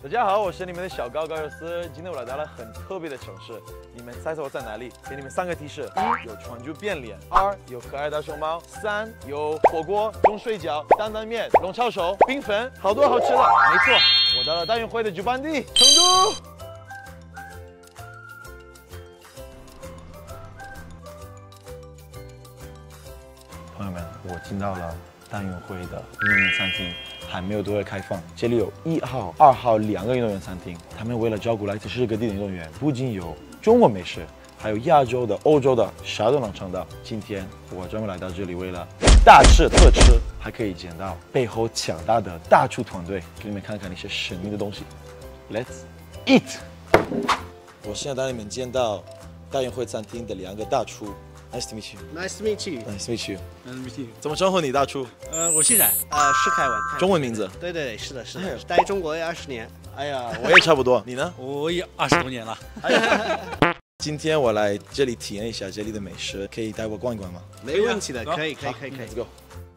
大家好，我是你们的小高高尔斯。今天我来到了很特别的城市，你们猜猜我在哪里？给你们3个提示：一有川剧变脸；2有可爱大熊猫；3有火锅、中水饺、担担面、龙抄手、冰粉，好多好吃的。没错，我到了大运会的举办地成都。朋友们，我进到了大运会的运动员餐厅。 还没有对外开放，这里有1号、2号2个运动员餐厅。他们为了照顾来自世界各地的运动员，不仅有中国美食，还有亚洲的、欧洲的，啥都能尝到。今天我专门来到这里，为了大吃特吃，还可以见到背后强大的大厨团队，给你们看看那些神秘的东西。Let's eat！ 我现在带你们见到大运会餐厅的2个大厨。 Nice to meet you. Nice to meet you. Nice to meet you. Nice to meet you. 怎么称呼你，大厨？ 我姓冉，施凯文。 中文名字？ 对，是的，待中国20年。 哎呀，我也差不多。你呢？ 我也20多年了。 今天我来这里体验一下这里的美食，可以带我逛一逛吗？ 没问题的，可以。 Let's go.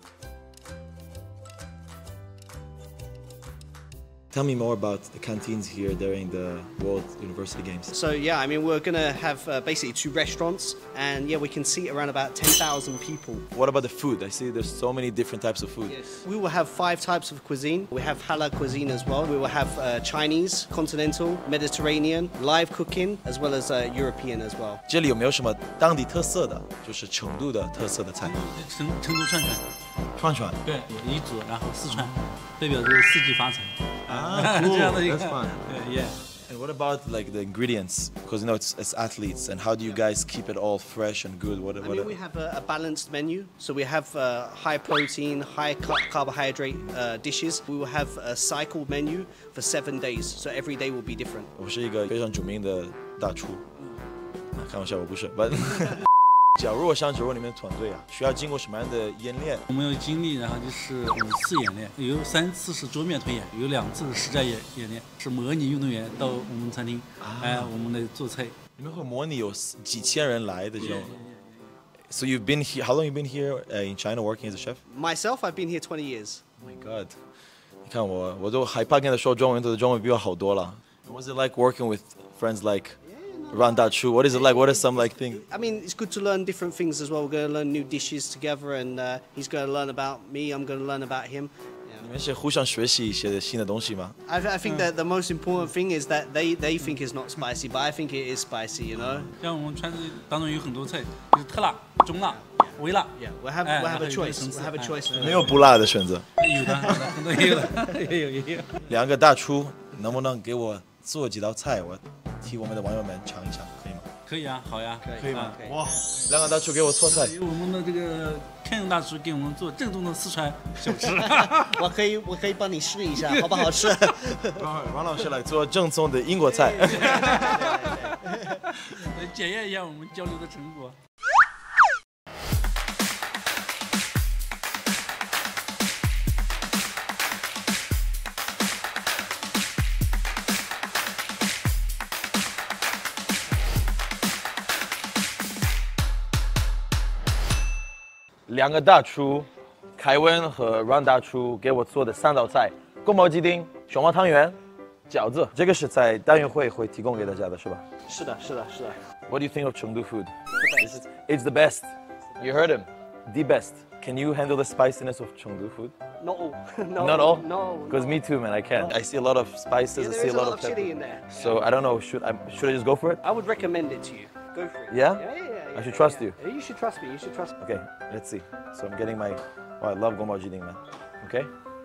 Tell me more about the canteens here during the World University Games. So yeah, I mean we're gonna have basically 2 restaurants, and yeah, we can seat around about 10,000 people. What about the food? I see there's so many different types of food. Yes. We will have 5 types of cuisine. We have halal cuisine as well. We will have Chinese, continental, Mediterranean, live cooking, as well as European as well. 这里有没有什么当地特色的，就是成都的特色的菜？ 成都串串。 串串。 对，一组，然后4串，代表着4季发财。 cool. 这样的一个 That's fun. Yeah. And what about like the ingredients? Because you know it's athletes, and how do you guys keep it all fresh and good? I mean, we have a balanced menu. So we have high protein, high carbohydrate dishes. We will have a cycle menu for 7 days. So every day will be different. 我是一个非常著名的大厨，开玩笑，我不是。But 假如我想加入你们团队啊，需要经过什么样的演练？ 我们有经历，然后就是5次演练，有3次是桌面推演，有2次是实战演练，是模拟运动员到我们餐厅，我们来做菜。 你们会模拟有几千人来的这种。So you've been here? How long you been here in China working as a chef? Myself, I've been here 20 years. Oh my God! 你看我都害怕跟他说中文，他的中文比我好多了。What's it like working with friends like? Ran Dachu, what is it like? What are some like things? I mean, it's good to learn different things as well. We're going to learn new dishes together, and he's going to learn about me. I'm going to learn about him. 你们是互相学习一些新的东西吗？ I think that the most important thing is that they think it's not spicy, but I think it is spicy. You know. 像我们川菜当中有很多菜，就是特辣、中辣、微辣。 Yeah, we'll have a choice. We'll have a choice. 没有不辣的选择。 有的，很多也有的，也有。 2个大厨，能不能给我做几道菜？我替我们的网友们尝一尝，可以吗？ 可以啊，好呀， 可以吗？哇，2个大厨给我做菜。 我们的这个天勇大厨给我们做正宗的四川小吃。 我可以帮你试一下，好不好吃？ 王老师来做正宗的英国菜。 来检验一下我们交流的成果。 2个大厨，凯文和 Ron 大厨给我做的3道菜：宫保鸡丁、熊猫汤圆、饺子。这个是在大运会会提供给大家的，是吧？ 是的。 What do you think of Chengdu food? It's the best. You heard him. The best. Can you handle the spiciness of Chengdu food? Not all. Not all? No. Because me too, man. I can't. I see a lot of spices. Yeah, I there see is a lot a lot of of chili pepper. in there. So I don't know. Should I just go for it? I would recommend it to you. Go for it. Yeah? Yeah. I should trust you. You should trust me. Okay, let's see. So I'm getting my. Oh, I love Gomao Jiding, man. Okay.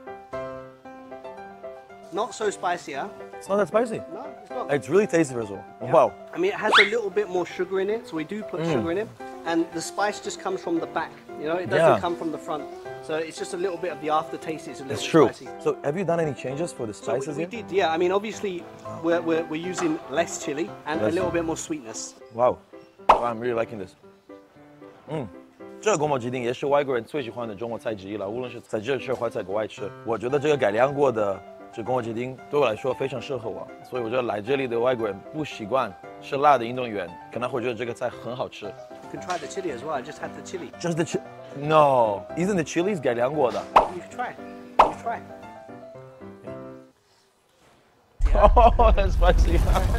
Not so spicy, huh? It's not that spicy. No, it's not. It's really tasty first of all. Yeah. Wow. I mean, it has a little bit more sugar in it, so we do put sugar in it. And the spice just comes from the back, you know, it doesn't come from the front. So it's just a little bit of the aftertaste. It's a little It's true. spicy. So have you done any changes for the So spices we here? did, yeah. I mean, obviously, we're using less chili and a Less. little bit more sweetness. Wow. Wow, I'm really liking this. 这个宫保鸡丁也是外国人最喜欢的中国菜之一了，无论是在这吃还是在国外吃，我觉得这个改良过的这宫保鸡丁对我来说非常适合我，所以我觉得来这里的外国人不习惯吃辣的运动员可能会觉得这个菜很好吃。 You can try the chili as well. I just had the chili. Just the chili? No, isn't the chilies 改良过的？ You should try. You should try. Oh, that's spicy.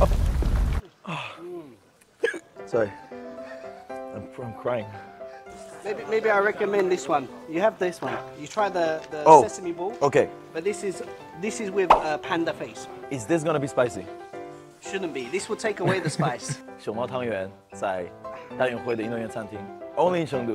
Sorry, I'm crying. Maybe I recommend this one. You have this one. You try the Oh. sesame ball. Okay, But this is with panda face. is this gonna be spicy? Shouldn't be. This will take away the spice. 熊猫汤圆在大运会的运动员餐厅 ，only in Chengdu.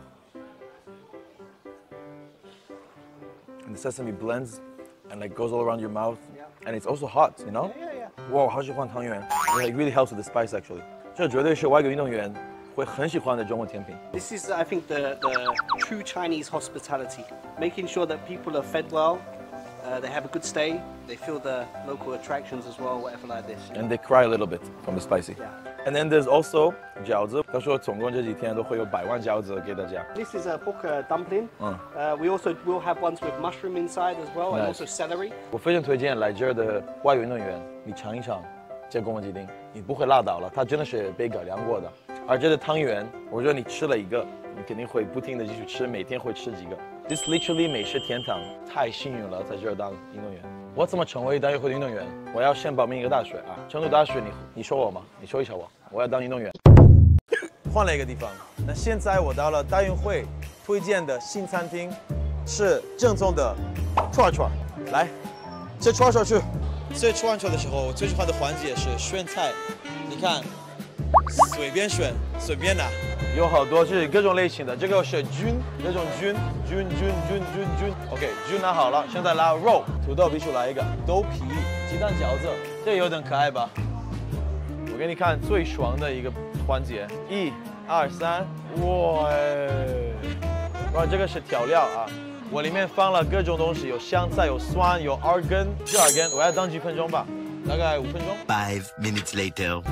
And the sesame blends and like goes all around your mouth, and it's also hot, you know? Yeah. Wow, 好喜欢汤圆 ，it really helps with the spice actually. 这绝对是外国运动员会很喜欢的中国甜品。 This is, I think, the true Chinese hospitality, making sure that people are fed well, they have a good stay, they feel the local attractions as well, whatever like this. And they cry a little bit from the spicy. Yeah. And then there's also 饺子。他说总共这几天都会有100万饺子给大家。 This is a pork dumpling. We also will have ones with mushroom inside as well, and Nice. also celery. 我非常推荐来这儿的外国运动员，你尝一尝这宫保鸡丁，你不会辣倒了，它真的是被改良过的。而这个汤圆，我觉得你吃了一个，你肯定会不停的继续吃，每天会吃几个。This literally 美食天堂，太幸运了，在这儿当运动员。我怎么成为大运会的运动员？我要先报名一个大学啊，成都大学你说我吗？你说一下我，我要当运动员。换了一个地方，那现在我到了大运会推荐的新餐厅，是正宗的串串。来，这串串去。这串串的时候，我最喜欢的环节是选菜。你看，随便选，随便拿，有好多是各种类型的。这个是菌，各种菌。OK， 菌拿好了，现在拿肉，土豆必须来一个，豆皮、鸡蛋饺子，这有点可爱吧？我给你看最爽的一个环节，1、2、3，哇！哇，这个是调料啊，我里面放了各种东西，有香菜，有蒜，有耳根，是耳根，我要当几分钟吧，大概5分钟。 5 minutes later.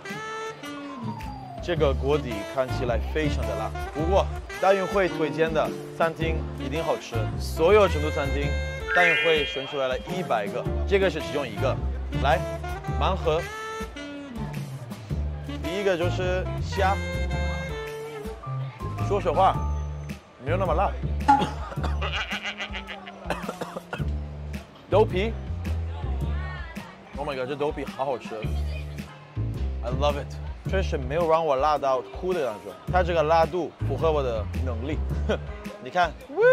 这个锅底看起来非常的辣，不过大运会推荐的餐厅一定好吃，所有成都餐厅大运会选出来了100个，这个是其中一个。来，盲盒。第一个就是虾，说实话，没有那么辣。豆皮 ，Oh my god， 这豆皮好好吃 ，I love it。确实没有让我辣到哭的感觉，它这个辣度符合我的能力。你看，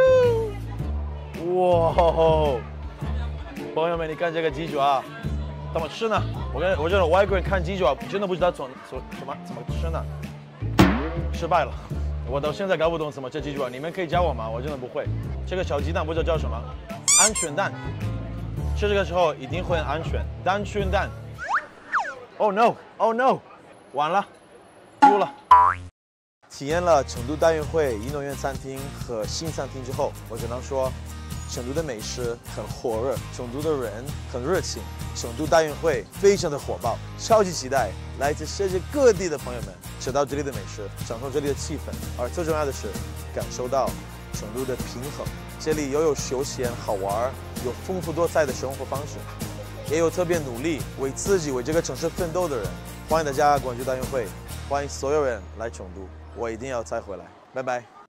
哇，朋友们，你看这个鸡爪怎么吃呢？我觉得外国人看鸡爪真的不知道怎么吃呢，失败了。我到现在搞不懂怎么吃鸡爪，你们可以教我吗？我真的不会。这个小鸡蛋不知道叫什么，鹌鹑蛋，吃这个时候一定会很安全。鹌鹑蛋。Oh no! Oh no! 完了，丢了。体验了成都大运会运动员餐厅和新餐厅之后，我只能说，成都的美食很火热，成都的人很热情，成都大运会非常的火爆，超级期待来自世界各地的朋友们吃到这里的美食，享受这里的气氛，而最重要的是感受到成都的平衡。这里又有休闲好玩，有丰富多彩的生活方式，也有特别努力为自己为这个城市奋斗的人。欢迎大家关注大运会，欢迎所有人来成都，我一定要再回来，拜拜。